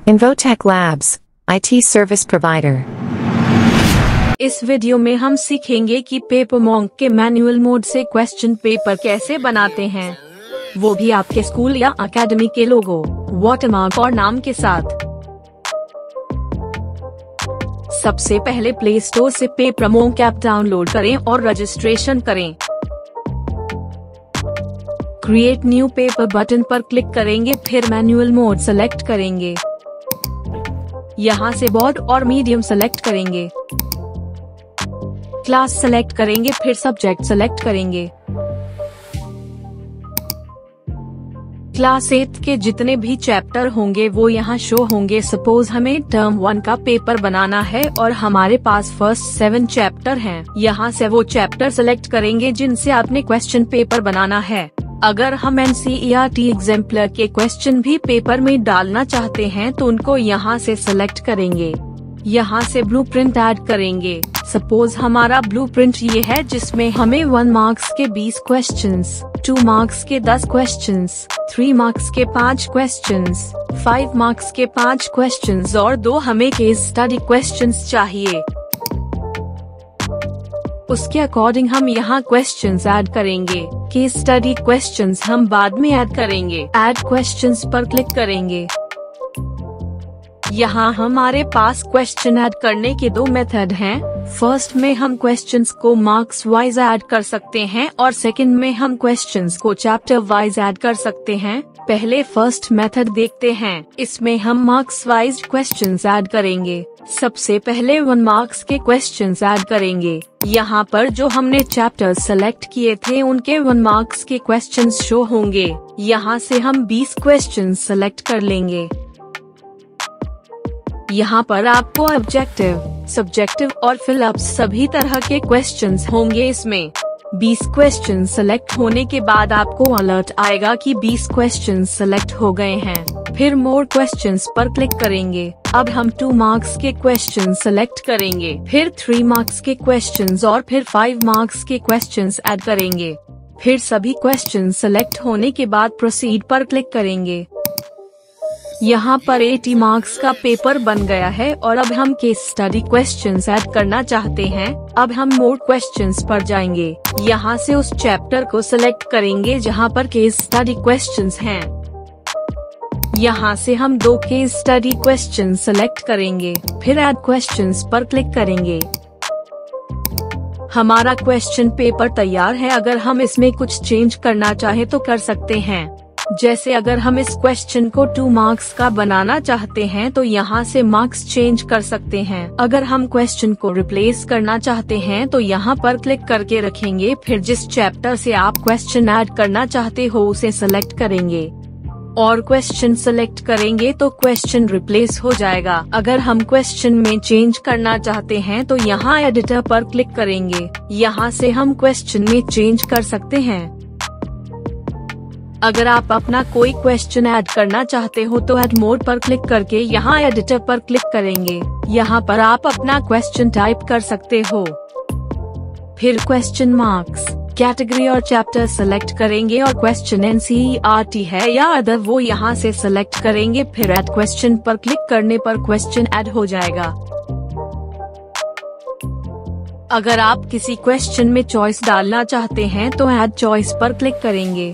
Invotech Labs, IT service provider. इस video में हम सीखेंगे कि पेपरमोंक के मैनुअल मोड से क्वेश्चन पेपर कैसे बनाते हैं, वो भी आपके स्कूल या अकेडमी के लोगो, वाटरमार्क और नाम के साथ। सबसे पहले प्ले स्टोर से पेपरमोंक ऐप डाउनलोड करें और रजिस्ट्रेशन करें। क्रिएट न्यू पेपर बटन पर क्लिक करेंगे, फिर मैनुअल मोड सेलेक्ट करेंगे। यहाँ से बोर्ड और मीडियम सेलेक्ट करेंगे। क्लास सेलेक्ट करेंगे, फिर सब्जेक्ट सेलेक्ट करेंगे। क्लास 8 के जितने भी चैप्टर होंगे वो यहाँ शो होंगे। सपोज हमें टर्म 1 का पेपर बनाना है और हमारे पास फर्स्ट 7 चैप्टर हैं। यहाँ से वो चैप्टर सेलेक्ट करेंगे जिनसे आपने क्वेश्चन पेपर बनाना है। अगर हम NCERT एग्जाम्पलर के क्वेश्चन भी पेपर में डालना चाहते हैं तो उनको यहाँ से सेलेक्ट करेंगे। यहाँ से ब्लूप्रिंट ऐड करेंगे। सपोज हमारा ब्लूप्रिंट ये है जिसमें हमें 1 मार्क्स के 20 क्वेश्चंस, 2 मार्क्स के 10 क्वेश्चंस, 3 मार्क्स के 5 क्वेश्चंस, 5 मार्क्स के 5 क्वेश्चंस और 2 हमें केस स्टडी क्वेश्चंस चाहिए। उसके अकॉर्डिंग हम यहाँ क्वेश्चंस ऐड करेंगे। केस स्टडी क्वेश्चंस हम बाद में ऐड करेंगे। ऐड क्वेश्चंस पर क्लिक करेंगे। यहाँ हमारे पास क्वेश्चन ऐड करने के 2 मेथड हैं। फर्स्ट में हम क्वेश्चंस को मार्क्स वाइज ऐड कर सकते हैं और सेकंड में हम क्वेश्चंस को चैप्टर वाइज ऐड कर सकते हैं। पहले फर्स्ट मेथड देखते हैं। इसमें हम मार्क्स वाइज क्वेश्चंस ऐड करेंगे। सबसे पहले 1 मार्क्स के क्वेश्चंस ऐड करेंगे। यहाँ पर जो हमने चैप्टर सेलेक्ट किए थे उनके 1 मार्क्स के क्वेश्चंस शो होंगे। यहाँ से हम 20 क्वेश्चंस सेलेक्ट कर लेंगे। यहाँ पर आपको ऑब्जेक्टिव, सब्जेक्टिव और फिल अप सभी तरह के क्वेश्चंस होंगे। इसमें 20 क्वेश्चन सेलेक्ट होने के बाद आपको अलर्ट आएगा कि 20 क्वेश्चन सेलेक्ट हो गए हैं। फिर मोर क्वेश्चंस पर क्लिक करेंगे। अब हम 2 मार्क्स के क्वेश्चन सेलेक्ट करेंगे, फिर 3 मार्क्स के क्वेश्चंस और फिर 5 मार्क्स के क्वेश्चंस ऐड करेंगे। फिर सभी क्वेश्चन सेलेक्ट होने के बाद प्रोसीड पर क्लिक करेंगे। यहाँ पर 80 मार्क्स का पेपर बन गया है और अब हम केस स्टडी क्वेश्चंस ऐड करना चाहते हैं। अब हम मोर क्वेश्चंस पर जाएंगे। यहाँ से उस चैप्टर को सिलेक्ट करेंगे जहाँ पर केस स्टडी क्वेश्चंस हैं। यहाँ से हम 2 केस स्टडी क्वेश्चंस सेलेक्ट करेंगे, फिर ऐड क्वेश्चंस पर क्लिक करेंगे। हमारा क्वेश्चन पेपर तैयार है। अगर हम इसमें कुछ चेंज करना चाहे तो कर सकते हैं। जैसे अगर हम इस क्वेश्चन को 2 मार्क्स का बनाना चाहते हैं तो यहाँ से मार्क्स चेंज कर सकते हैं। अगर हम क्वेश्चन को रिप्लेस करना चाहते हैं तो यहाँ पर क्लिक करके रखेंगे, फिर जिस चैप्टर से आप क्वेश्चन ऐड करना चाहते हो उसे सेलेक्ट करेंगे और क्वेश्चन सेलेक्ट करेंगे तो क्वेश्चन रिप्लेस हो जाएगा। अगर हम क्वेश्चन में चेंज करना चाहते हैं तो यहाँ एडिटर पर क्लिक करेंगे। यहाँ से हम क्वेश्चन में चेंज कर सकते हैं। अगर आप अपना कोई क्वेश्चन ऐड करना चाहते हो तो ऐड मोड पर क्लिक करके यहाँ एडिटर पर क्लिक करेंगे। यहाँ पर आप अपना क्वेश्चन टाइप कर सकते हो। फिर क्वेश्चन मार्क्स, कैटेगरी और चैप्टर सेलेक्ट करेंगे और क्वेश्चन NCERT है या अदर वो यहाँ से सेलेक्ट करेंगे। फिर ऐड क्वेश्चन पर क्लिक करने पर क्वेश्चन ऐड हो जाएगा। अगर आप किसी क्वेश्चन में चॉइस डालना चाहते हैं तो ऐड चॉइस पर क्लिक करेंगे।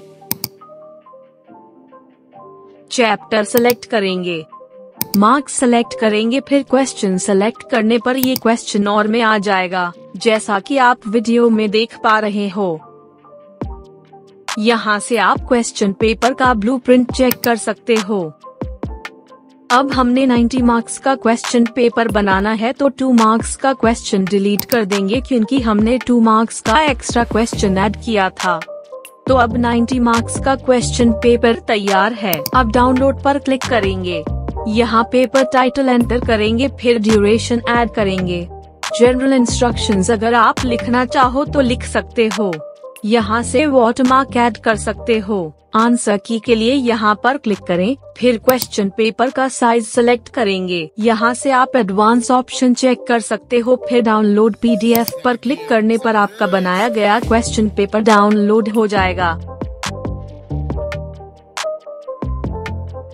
चैप्टर सेलेक्ट करेंगे, मार्क्स सेलेक्ट करेंगे, फिर क्वेश्चन सेलेक्ट करने पर ये क्वेश्चन और में आ जाएगा, जैसा कि आप वीडियो में देख पा रहे हो। यहाँ से आप क्वेश्चन पेपर का ब्लूप्रिंट चेक कर सकते हो। अब हमने 90 मार्क्स का क्वेश्चन पेपर बनाना है तो 2 मार्क्स का क्वेश्चन डिलीट कर देंगे क्योंकि हमने 2 मार्क्स का एक्स्ट्रा क्वेश्चन ऐड किया था। तो अब 90 मार्क्स का क्वेश्चन पेपर तैयार है। अब डाउनलोड पर क्लिक करेंगे। यहाँ पेपर टाइटल एंटर करेंगे, फिर ड्यूरेशन ऐड करेंगे। जनरल इंस्ट्रक्शंस अगर आप लिखना चाहो तो लिख सकते हो। यहाँ से वाटरमार्क ऐड कर सकते हो। आंसर की के लिए यहाँ पर क्लिक करें, फिर क्वेश्चन पेपर का साइज सेलेक्ट करेंगे। यहाँ से आप एडवांस ऑप्शन चेक कर सकते हो। फिर डाउनलोड PDF पर क्लिक करने पर आपका बनाया गया क्वेश्चन पेपर डाउनलोड हो जाएगा।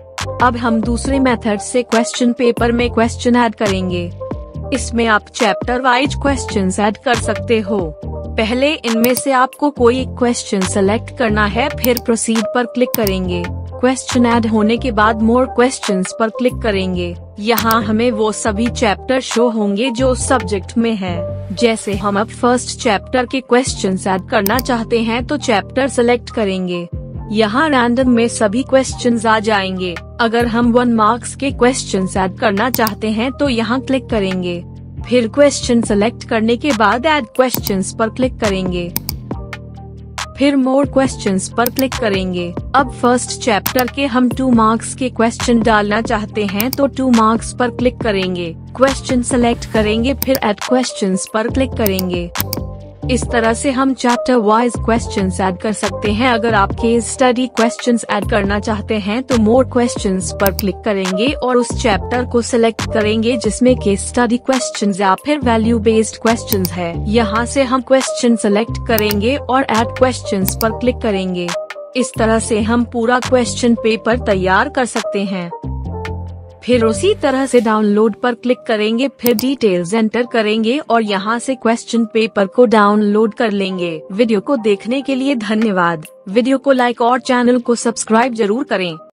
अब हम दूसरे मेथड से क्वेश्चन पेपर में क्वेश्चन ऐड करेंगे। इसमें आप चैप्टर वाइज क्वेश्चंस ऐड कर सकते हो। पहले इनमें से आपको कोई एक क्वेश्चन सेलेक्ट करना है, फिर प्रोसीड पर क्लिक करेंगे। क्वेश्चन ऐड होने के बाद मोर क्वेश्चंस पर क्लिक करेंगे। यहाँ हमें वो सभी चैप्टर शो होंगे जो सब्जेक्ट में है। जैसे हम अब फर्स्ट चैप्टर के क्वेश्चंस ऐड करना चाहते हैं तो चैप्टर सेलेक्ट करेंगे। यहाँ रैंडम में सभी क्वेश्चंस आ जाएंगे। अगर हम 1 मार्क्स के क्वेश्चंस ऐड करना चाहते हैं तो यहाँ क्लिक करेंगे। फिर क्वेश्चन सेलेक्ट करने के बाद ऐड क्वेश्चंस पर क्लिक करेंगे। फिर मोर क्वेश्चंस पर क्लिक करेंगे। अब फर्स्ट चैप्टर के हम 2 मार्क्स के क्वेश्चन डालना चाहते हैं तो 2 मार्क्स पर क्लिक करेंगे। क्वेश्चन सेलेक्ट करेंगे, फिर ऐड क्वेश्चंस पर क्लिक करेंगे। इस तरह से हम चैप्टर वाइज क्वेश्चंस ऐड कर सकते हैं। अगर आप केस स्टडी क्वेश्चंस ऐड करना चाहते हैं तो मोर क्वेश्चंस पर क्लिक करेंगे और उस चैप्टर को सिलेक्ट करेंगे जिसमें केस स्टडी क्वेश्चंस या फिर वैल्यू बेस्ड क्वेश्चंस है। यहाँ से हम क्वेश्चन सेलेक्ट करेंगे और ऐड क्वेश्चंस पर क्लिक करेंगे। इस तरह से हम पूरा क्वेश्चन पेपर तैयार कर सकते हैं। फिर उसी तरह से डाउनलोड पर क्लिक करेंगे, फिर डिटेल्स एंटर करेंगे और यहाँ से क्वेश्चन पेपर को डाउनलोड कर लेंगे। वीडियो को देखने के लिए धन्यवाद। वीडियो को लाइक और चैनल को सब्सक्राइब जरूर करें।